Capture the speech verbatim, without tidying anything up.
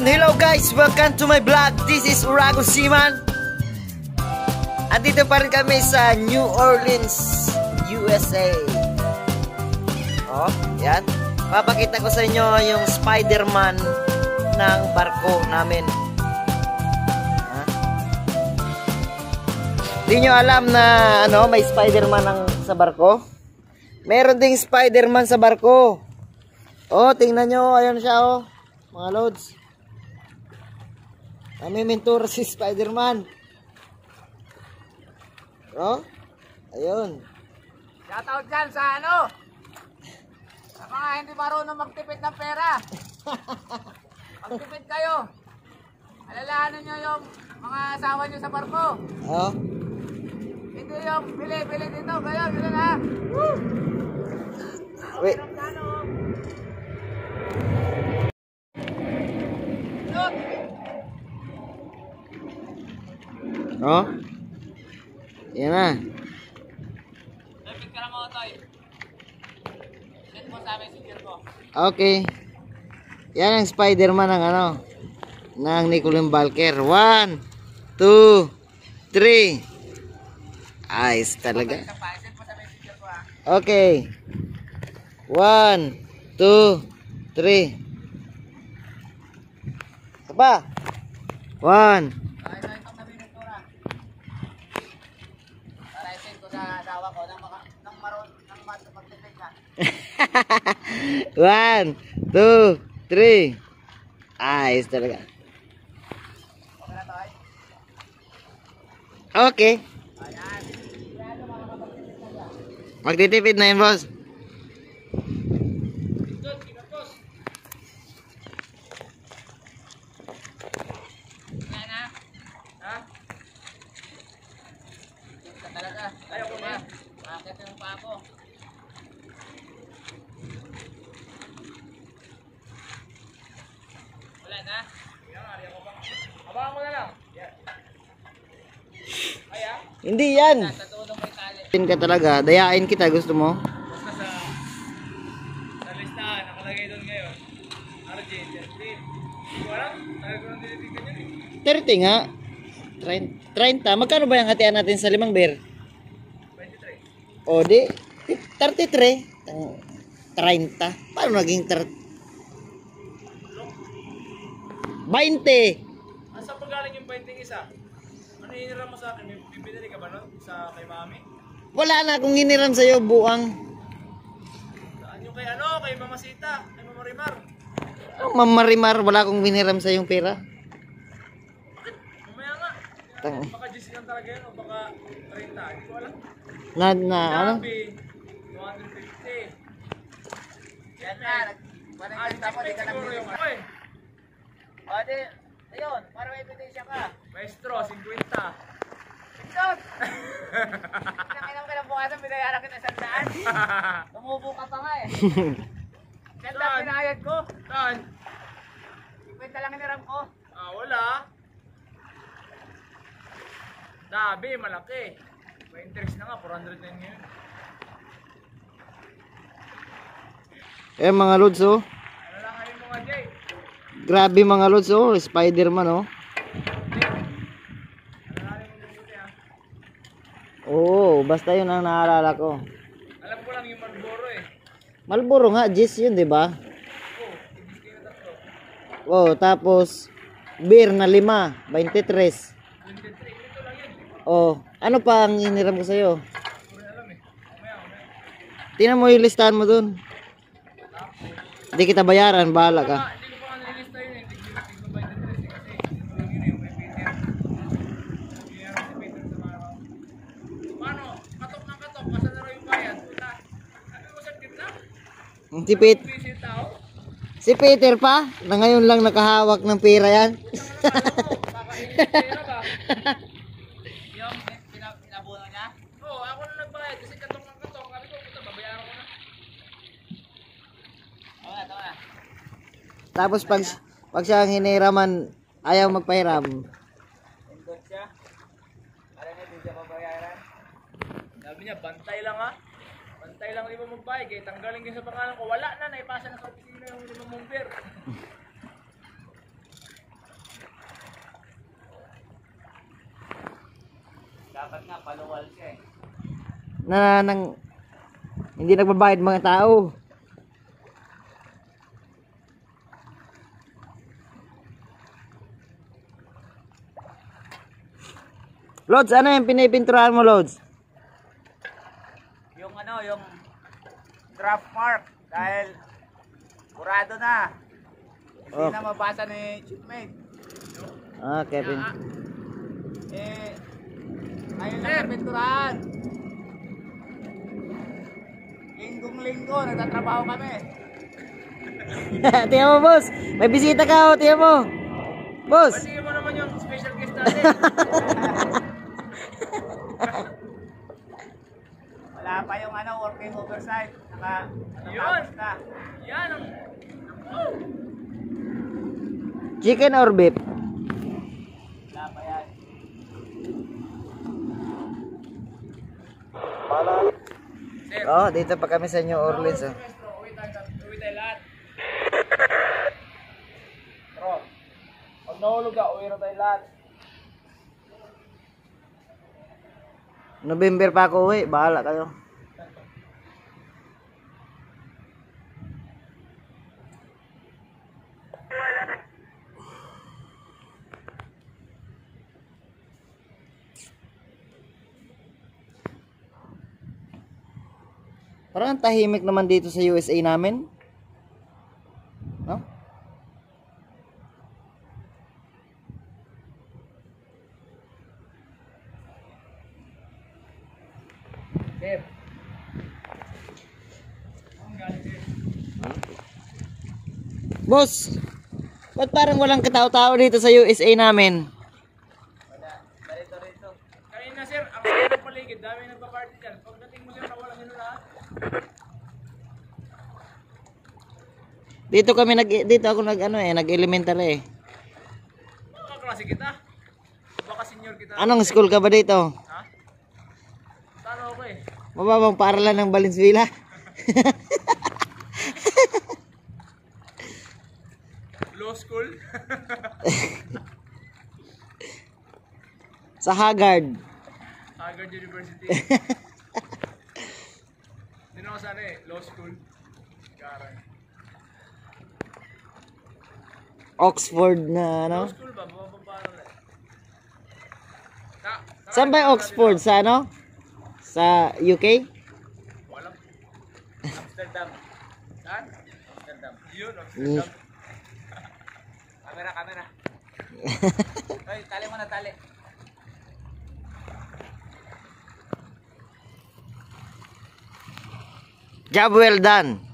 hello guys! Welcome to my vlog. This is Urago Seaman. At dito pa rin kami sa New Orleans, U S A. Oh, yan. Papakita ko sa inyo yung Spider-Man ng barko namin. Ha? Di nyo alam na ano, may Spider-Man ng, sa barko? Meron ding Spider-Man sa barko. Oh, tingnan nyo. Ayan siya, oh. Mga loads. Kami mentor si Spider-Man. Oh, ayun. Shoutout dyan sa ano? Sa mga hindi marunong magtipid ng pera. Magtipid kayo. Alalahanin nyo yung mga asawa nyo sa barko. Oh. Hindi yung bili-bili dito. Kayo, bili na. Woo! Wait. Oh. Yan na. Lapit ka na mo, Toy. Send mo sa amin si ko. Okay. Yan ang Spider-Man ng ano, ng Nicolin Balker. One, two, three. Ayos talaga. Send mo sa messenger ko, ha. Okay. One, two, three. Apa? One. Ay, ito itong nabinuntura. Para i-send ko sa asawa ko nang, maka, nang maroon, nang magtipid na. One, two, three. Ayos talaga. Okay na, Toy? Okay. Ayan. Magtitipid na yun, boss. Ayaw ko na. Bakit yung pa ako? Wala na? Abangan mo na lang. Aya? Hindi yan. Sa tulong may tali. Pin ka talaga. Dayain kita. Gusto mo? Basta sa sa listahan, nakalagay doon ngayon. R J, thirteen. Hindi ko alam. Tagal ko nang tinitignan yun eh. thirty nga. thirty. Magkano ba yung hatian natin sa limang beer? twenty-three. O di, thirty-three. thirty. Paano naging thirty? twenty. Ah, saan pa galing yung twenty isa? Ano hiniram mo sa akin? May bibili ka ba nun? Sa kay mami? Wala na akong hiniram sa'yo, buang. Saan yung kay ano? Kay Mama Sita? Kay Mama Rimar? Oh, mamarimar, wala akong hiniram sa'yong pera. Mamaya nga. Tang Baka G C lang talaga yun o baka thirty. Hindi ko alam. na, na, ano? Sabi, two hundred fifty. Yan na. Ah, tapos di ka lang siguro yung ano eh. O di, ayun, para may ebidensya ka. Maestro, fifty. Sikot! Nakinam ka ng bukasan, binayaran kita sa daan. Tumubo ka pa nga eh. Ganda ang pinayad ko. Saan? fifty lang hiniram ko. Ah, wala. Dabi, malaki. May interest na nga, four hundred na yun. Eh mga lods, oh. Ano lang ngayon mga Jay? Grabe mga lods, oh. Spider-Man, oh. Ano lang yung mabuti ha? Oo, basta yun ang naalala ko. Alam ko lang yung Marlboro eh. Marlboro nga, Jis yun, di ba? Oo, ibig kayo na tatlo. Oh, tapos beer na lima, twenty-three. twenty-three, ito lang yun. Oh, ano pa ang hiniram ko sa'yo? Hindi ko alam eh. Mamaya, mamaya. Tingnan mo yung listahan mo dun. Hindi kita bayaran, bahala ka. Ah, hindi ko pa nga nililista yun eh. Hindi ko ba twenty-three eh, kasi hindi ko lang yun eh. May Peter. Binayaran si Peter sa mga ako. Paano? Katok ng katok. Kasan na raw yung bayad? Puta. Ano mo sa gitna? Si, Pete, Busy tao? si Peter pa, na ngayon lang nakahawak ng pera yan. Kakainin yung pera ba? Yung pinabuno niya? Oo, ako na nagbayad kasi katok ng katok. Sabi ko, puta, babayaran ko na. Oo na, ito na. Tapos pag, pag siya ang hiniraman, ayaw magpahiram. Indot siya. Para na hindi siya babayaran. Sabi niya, bantay lang ha. Bantay lang di ba magbayad. Eh, tanggalin kayo sa pangalan ko. Wala na, naipasa na sa opisina yung limang mong beer. Dapat nga, paluwal siya eh. Na nang hindi nagbabayad mga tao. Lods, ano yung pinipinturahan mo, Lods? Yung ano, yung draft mark. Dahil kurado na. Hindi Oh. na mabasa ni Chiefmate. Ah, Kevin. Eh, ngayon lang ang pinturahan. Linggong-linggo, nagtatrabaho kami. Tingnan mo, boss. May bisita ka, oh. Tingnan mo. Boss. Batiin mo naman yung special guest natin. Wala pa yung ano, working oversight. Naka, nakatapos na. Yan ang... Oh. Chicken or beef? Wala pa yan. Sir. Oh, dito pa kami sa New Orleans, oh. Uwi tayo, uwi tayo lahat. Bro, pag nahulog ka, uwi na tayo lahat. November pa ako uwi. Bahala kayo. Parang ang tahimik naman dito sa U S A namin. No? Sir. Boss, ba't parang walang katao-tao dito sa U S A namin? Wala, darito rito. Kanina sir, ang saya ng paligid, dami nagpa-party dyan. Pagdating mo sir, nawalan nyo lahat. Dito kami nag dito ako nag ano eh, nag-elementary eh. Baka klase kita. Baka senior kita. Anong school ka ba dito? Ha? Talo ako eh. Mababang paaralan ng Valenzuela. Law school? Sa Haggard. Haggard University. Sino ako sana eh? Law school. Garay. Oxford na ano? Law school ba? Mapaparo na eh. Sa- Saan ba yung Oxford? Sa ano? Sa U K? Walang. Amsterdam. Saan? Amsterdam. Yun, Mm. Amsterdam. Kamera, kamera. Ay, tali mo na, tali. Job well done.